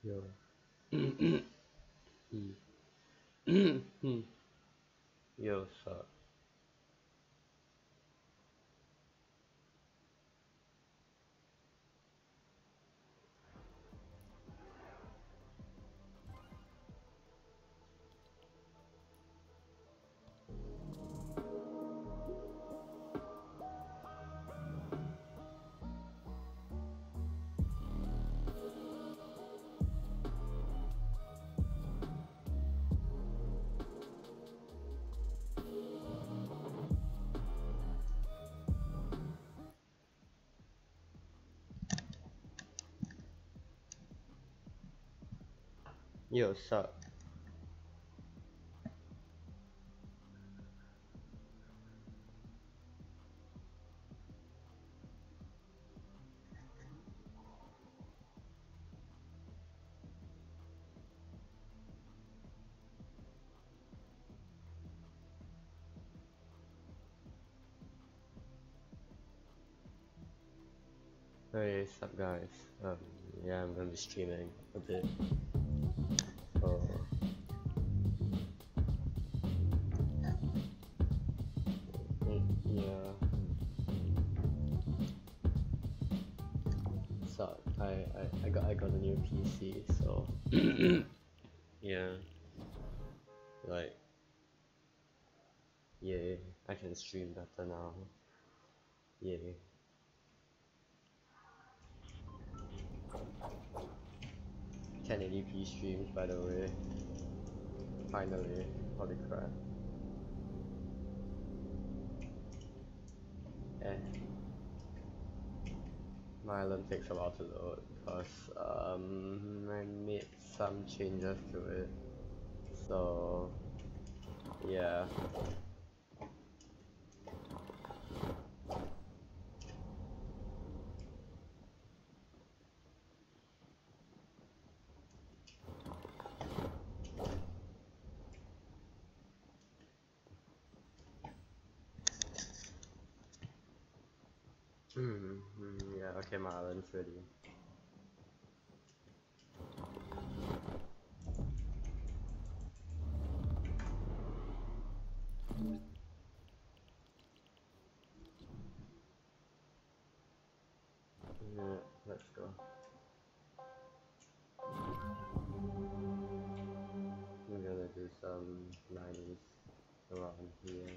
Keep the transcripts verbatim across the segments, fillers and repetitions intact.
Yo. Yo, sup? Yo, sup? Hey, sup guys? Um, yeah, I'm gonna be streaming a bit. So, mm, yeah. Sup? I, I, I got I got a new P C, so yeah, like, yeah, I can stream better now. Yeah. ten eighty p streams, by the way. Finally, holy crap. Eh. My island takes a while to load because um, I made some changes to it. So yeah. Mm, mm, yeah, okay, my island's ready. Yeah, let's go. We're gonna do some nineties around here.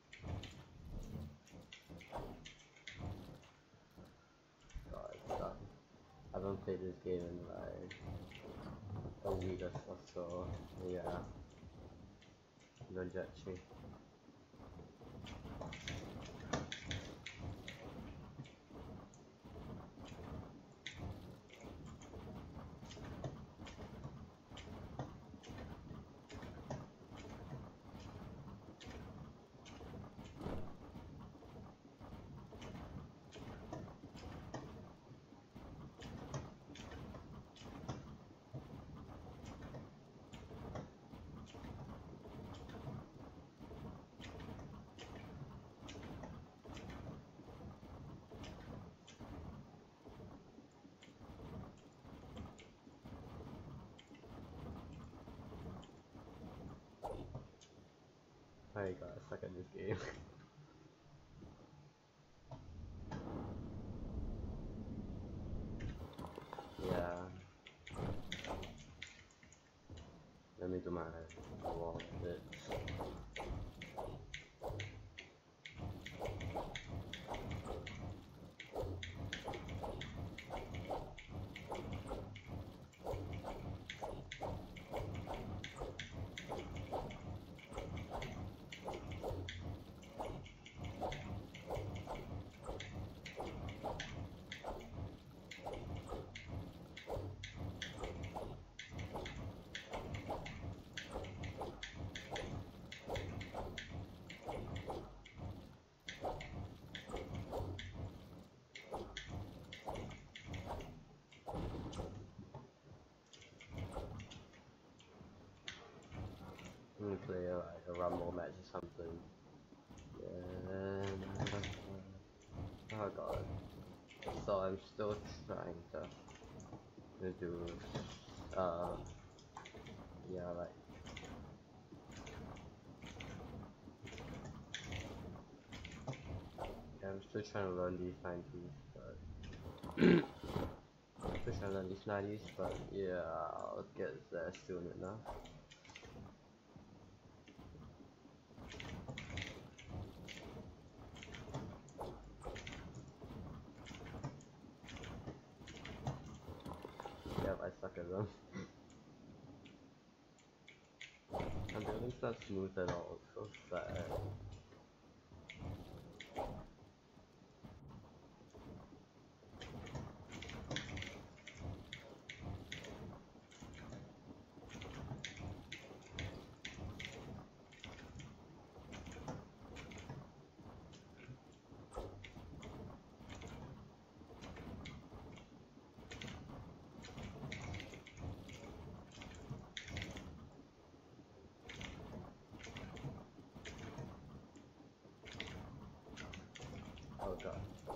God, it's done. I haven't played this game in like a week or so. Yeah, no judge me. I got stuck in this game. Yeah. Let me do my wall bit. Let me play a, like a rumble match or something. Yeah. Oh god. So I'm still trying to, to do Uh, yeah, like yeah, I'm still trying to learn these nineties, but still trying to learn these nineties, but yeah, I'll get there soon enough. Yep, I suck at them. And building's not smooth at all, it's so sad. Oh god.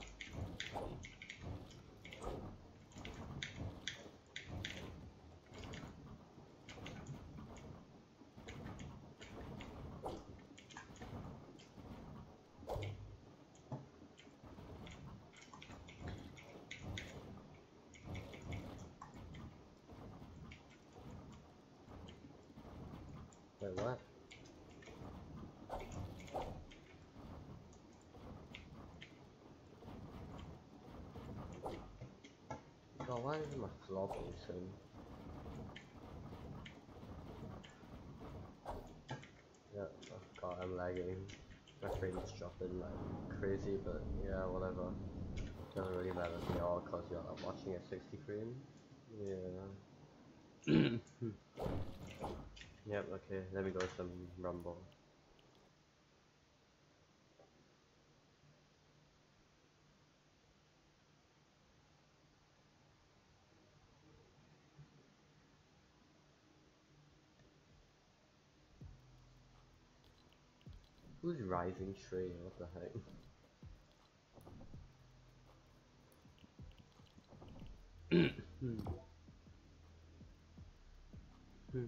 Wait, what? God, why is my floor facing? Yeah, oh god, I'm lagging. My frame is dropping like crazy, but yeah, whatever. Doesn't really matter to me all cause you're watching at sixty frames. Yeah. Yep, okay, let me go with some Rumble. Who's Rising Tree? What the heck? Hmm. Hmm.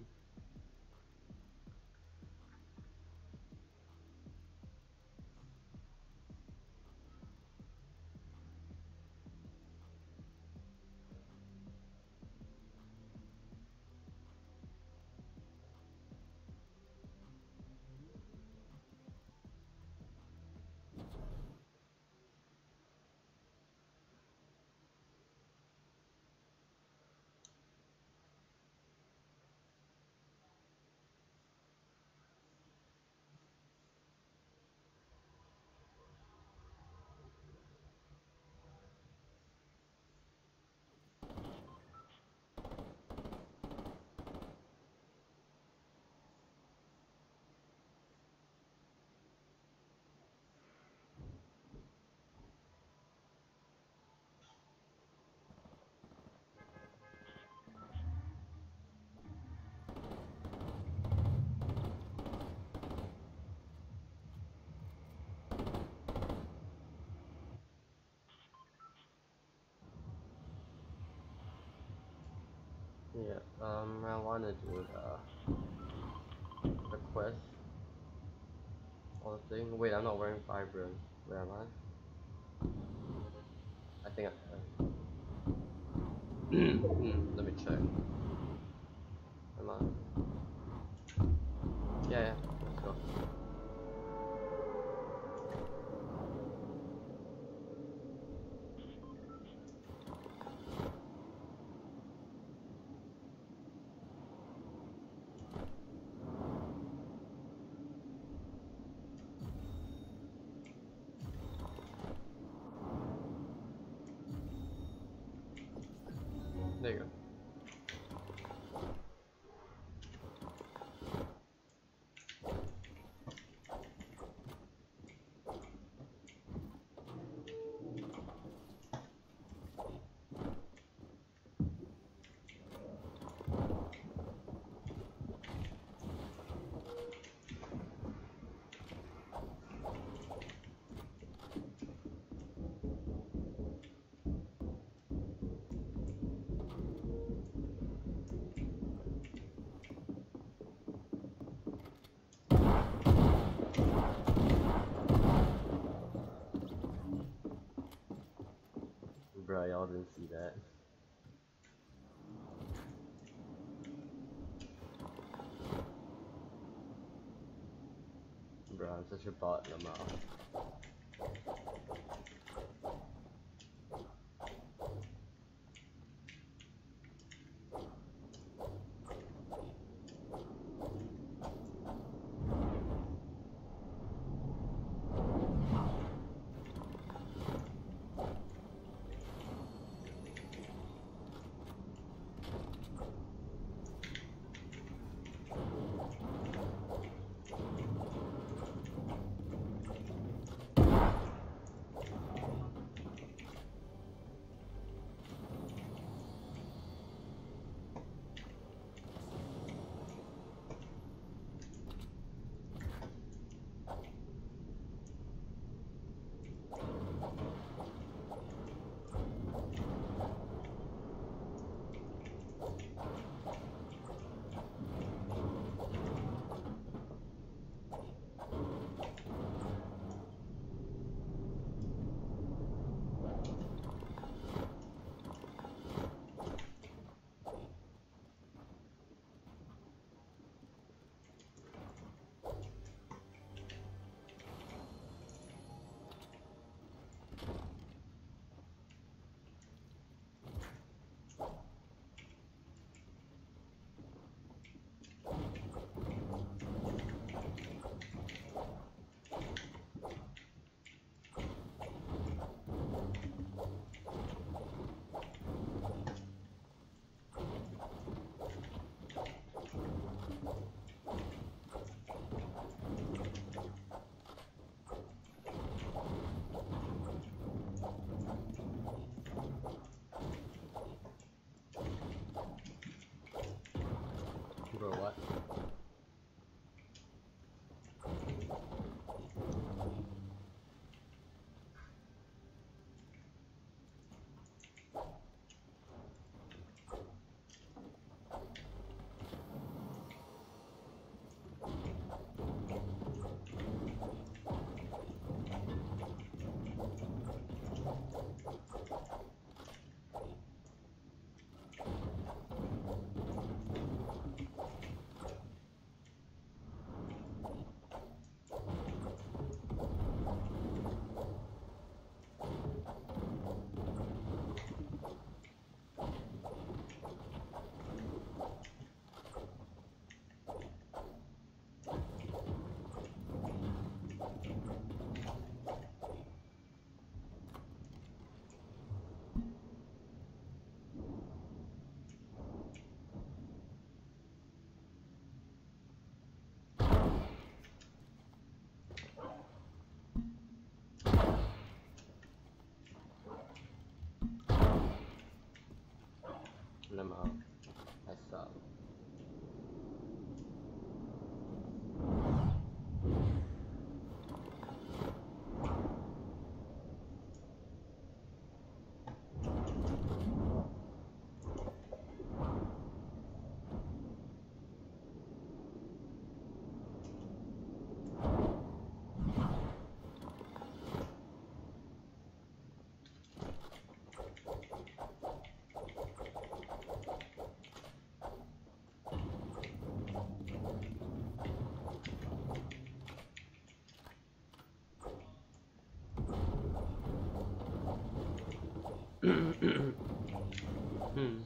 Yeah, um, I wanna do the, the quest or thing. Wait, I'm not wearing Vibrant. Where am I? I think I am. Hmm, let me check. Am I? Yeah, yeah, let's go. There you go. y'all didn't see that. Bro, I'm such a bot in the mouth. Bro, what? And I'm out. I suck. Hmm.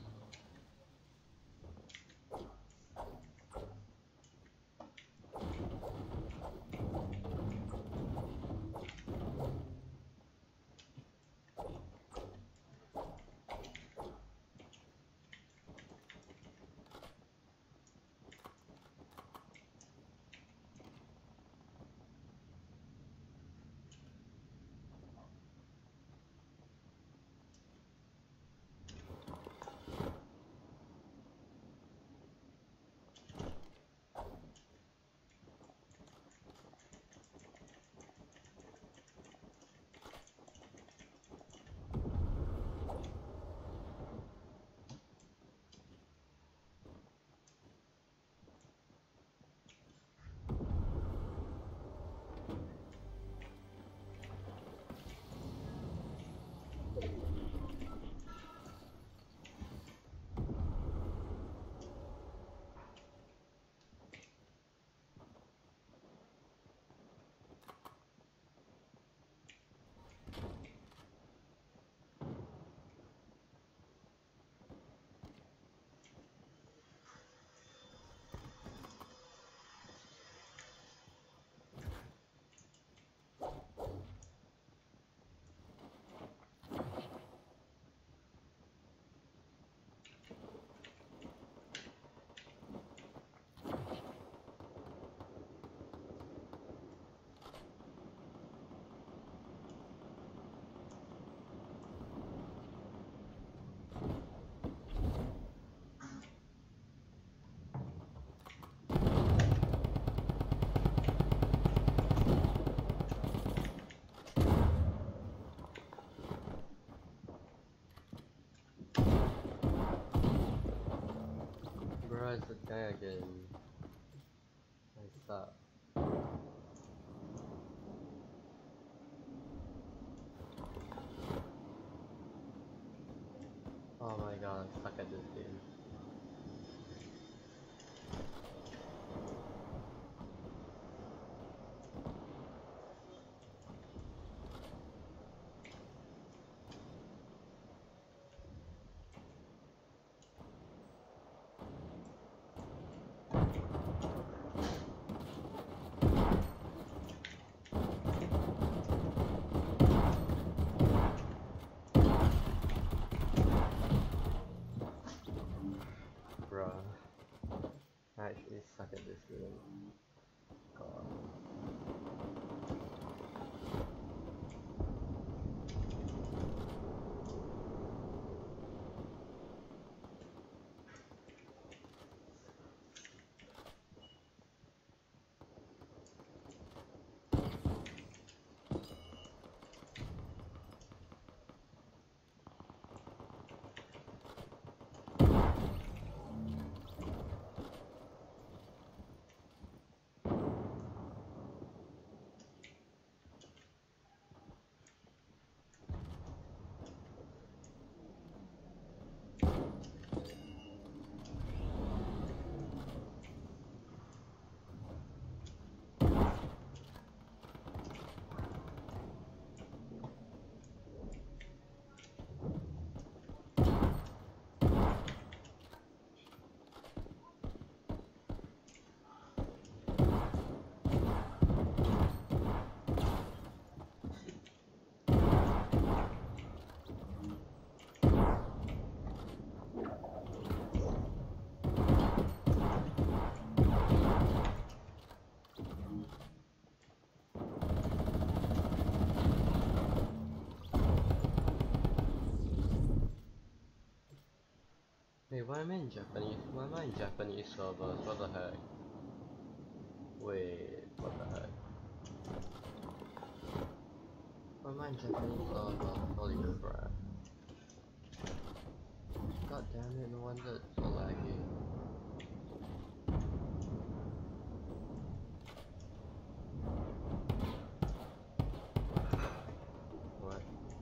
trying again. I suck. Oh my god, I suck at this game. Bruh. I actually suck at this game. God. Wait, why am I in Japanese? Why am I in Japanese servers? What the heck? Wait, what the heck? Why am I in Japanese servers? Holy crap. God damn it, no wonder it's so laggy. What?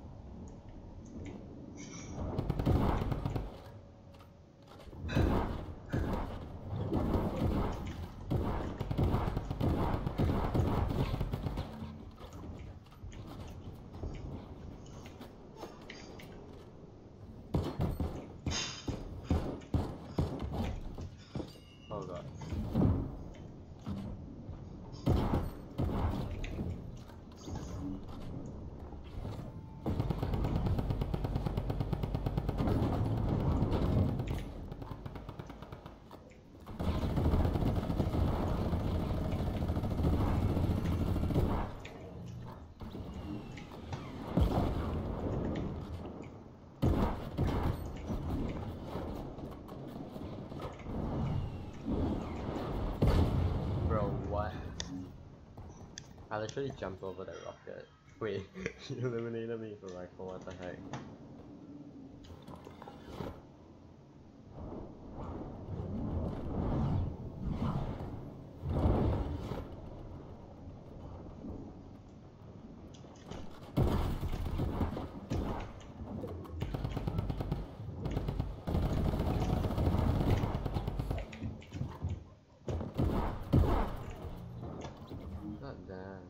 Oh god. Bro, what? I literally jumped over the rocket. Wait, he eliminated me for rifle, what the heck? God damn.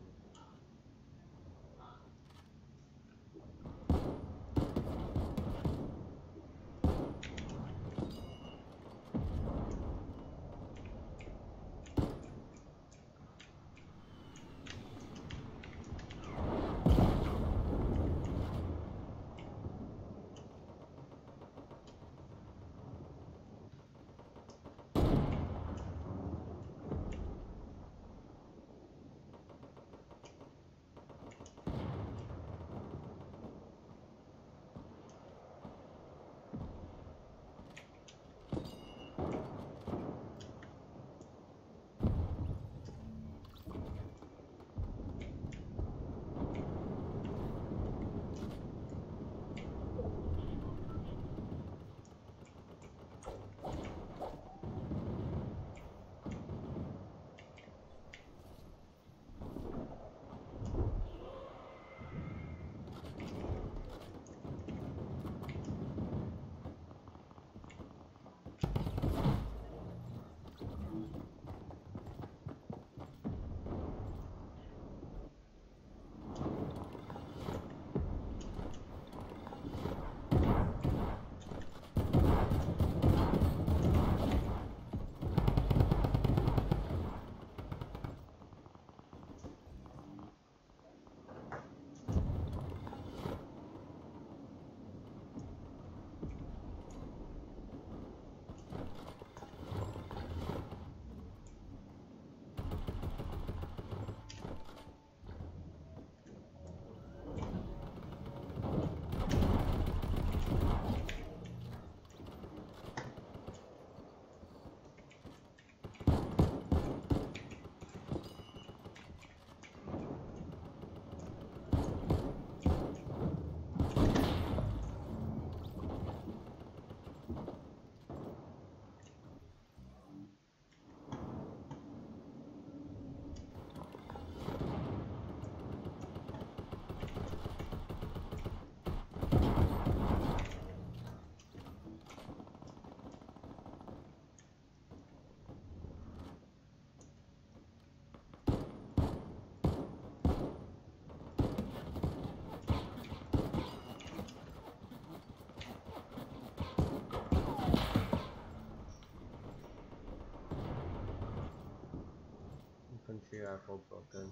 rifle broken.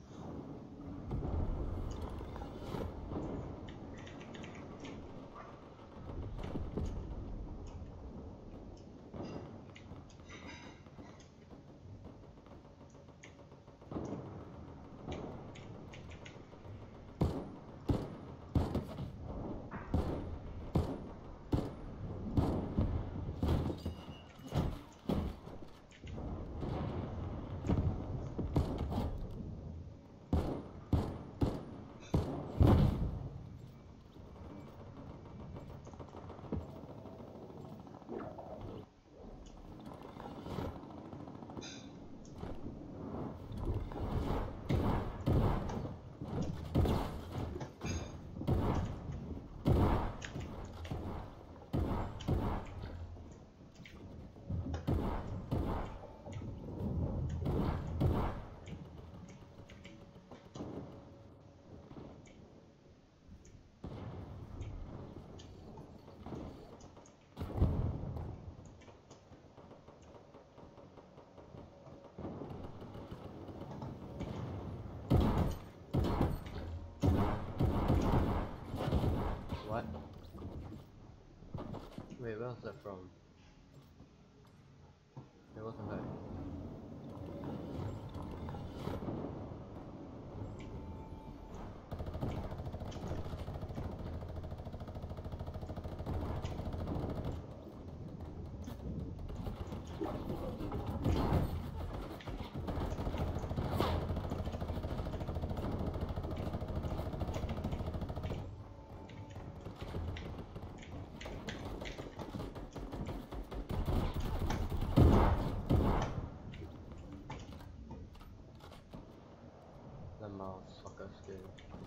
What? Wait, where was that from? It wasn't that. The mouse fucker skin.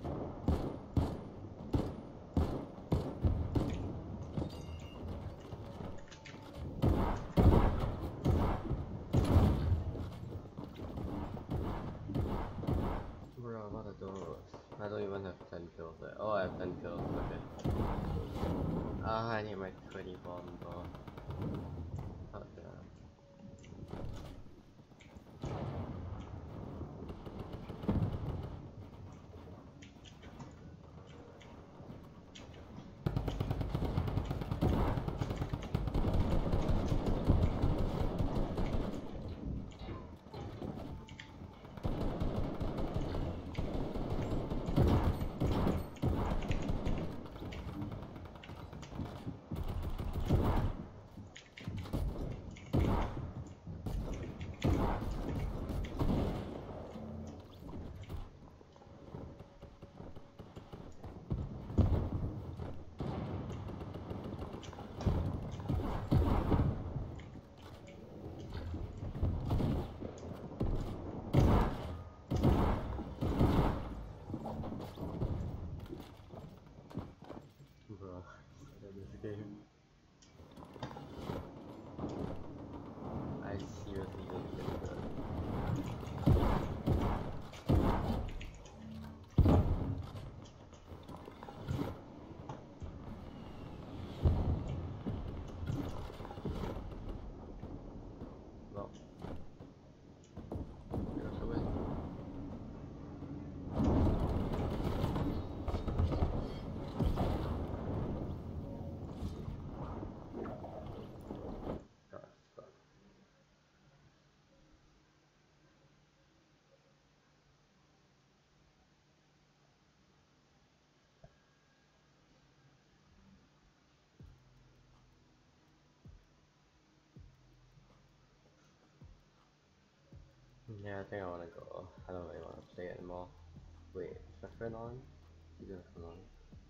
Bro, what are those? I don't even have ten kills there. Oh, I have ten kills, okay. Ah, I need my twenty bomb though. Oh, yeah. Bro, this game. I seriously don't get good. Well, here's the way. God, fuck. Yeah, I think I wanna go. I don't really wanna play anymore. Wait, is my friend on? Is my friend on?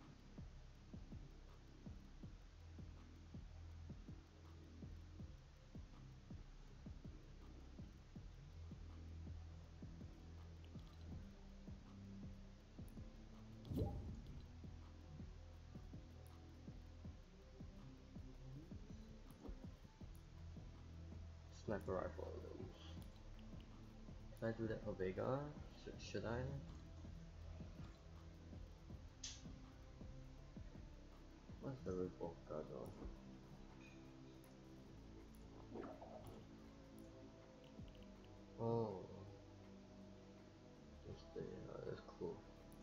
Sniper rifle. Should I do that for Vega? Sh should I? What's the Revoker though? Oh. cool.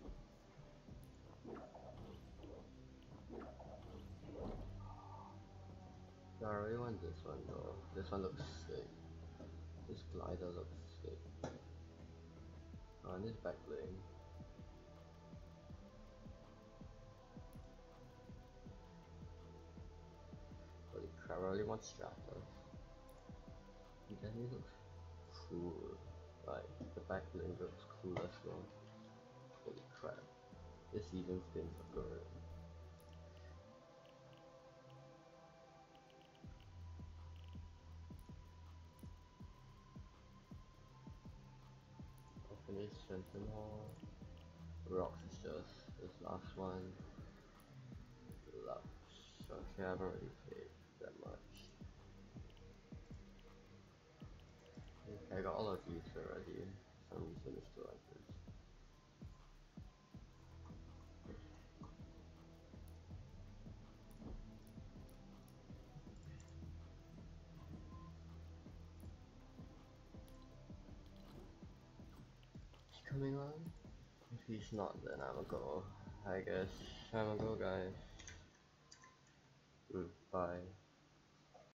No, I really want this one though. This one looks sick. This glider looks sick. Oh, and this back bling. Holy crap, I really want Stratos. He definitely looks cool. Like, the back bling looks cool as well. Holy crap. This season skins are good. I'll finish Sentinel. Rocks is just this last one. Lux. Okay, I haven't really played that much. Okay, I got all of these already. For some reason it's still like this. Is he coming on? If he's not, then I'ma go. I guess I'ma go, guys. Mm, bye.